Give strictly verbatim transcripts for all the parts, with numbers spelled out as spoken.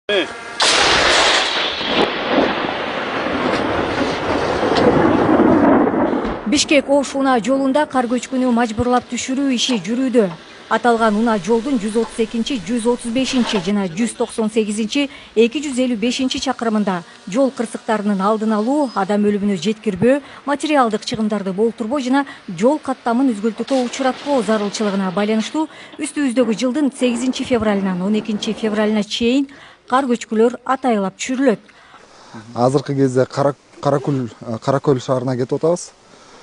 Бишкек-Ош унаа жолунда кар көчкүнү мажбурлап түшүрүү иши жүрүүдө. Аталган унаа жолдун жүз отуз экинчи, жүз отуз бешинчи жана жүз токсон сегизинчи, эки жүз элүү бешинчи чакырымында жол кырсыктарынын алдын алуу, адам өлүмүнө жеткирбөө, материалдык чыгымдарды болтурбоо жана жол каттамын үзгүлтүүгө учуратпоо зарылчылыгына байланыштуу үстүбүздөгү жылдын сегизинчи февралынан он экинчи февралына чейин кар көчкүлөр атайылап түшүрүлөт. Азыркы кезде Каракөл Каракөл шаарына кетип атабыз.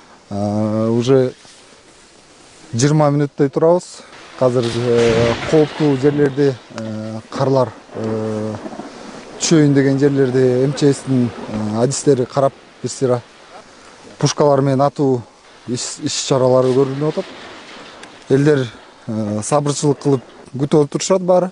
Уже жыйырма мүнөттөй турабыз. Қазір қауіпті жерлерде қарлар түшөйүн деген жерлерде эм че эстин адистери карап бир пушкалар менен атуу иш чаралары көрүлүп атат. Элдер сабырчылык кылып күтүп отурушат баары.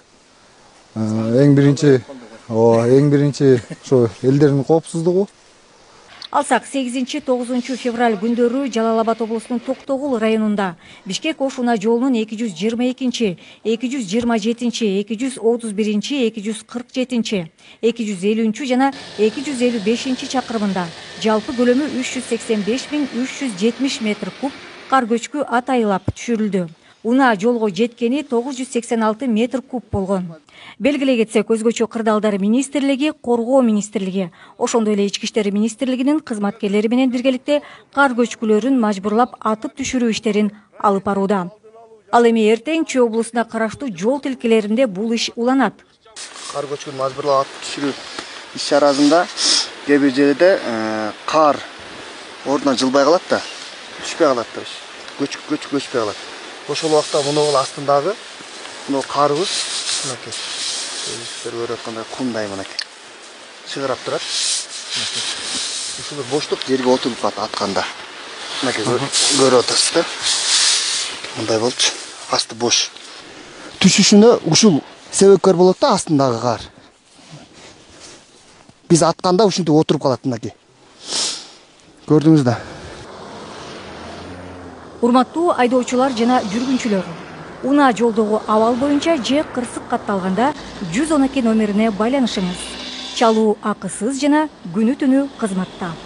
Эң биринчи, эң биринчи ошо элдердин коопсуздугу. Алсак сегизинчи тогузунчу февраль күндөрү Жалал-Абад облусунун Токтогул районунда Бишкек-Ош унаа жолунун эки жүз жыйырма экинчи, эки жүз жыйырма жетинчи, эки жүз отуз биринчи, эки жүз кырк жетинчи, эки жүз элүүнчү жана эки жүз элүү бешинчи чакырымында жалпы көлөмү үч жүз сексен беш миң үч жүз жетимиш метр куб кар көчкү атайылап түшүрүлдү. Унаа жолго жеткени тогуз жүз сексен алты метр куб болгон. Белгилей кетсек, өзгөчө кырдаалдар министрлиги, коргоо министрлиги, ошондой эле ички иштер министрлигинин кызматкерлери менен биргеликте кар көчкүлөрүн мажбурлап атып түшүрүү иштерин алып барууда. Ал эми эртең Чүй облусуна караштуу жол тилкелеринде бул иш уланат. Кар көчкүн мажбурлап атып түшүрүү иш чарасында кээ бир жерде кар ордунан жылбай калат да, түшпөй калат да, көчүп көчүп көчпөй калат. Ошол убакта муну астындагы муну карыбыз мынакей сиздер көрүп аткандай кумдай мынакей чыгырап турат. Ушул боштук жерге отуруп калат атканда. Мынакей көрүп атасыз да. Мындай болчу. Асты бош. Түшүшүнө ушул себепкер болот да, астындагы кар. Биз атканда ушинтип отуруп калат мынакей. Көрдүңүз да. Урматтуу айдоочулар жана жүргүнчүлөр, унаа жолдогу абал боюнча же кырсык катталганда жүз он эки номерине байланышыңыз. Чалуу акысыз жана күнү түнү кызматта.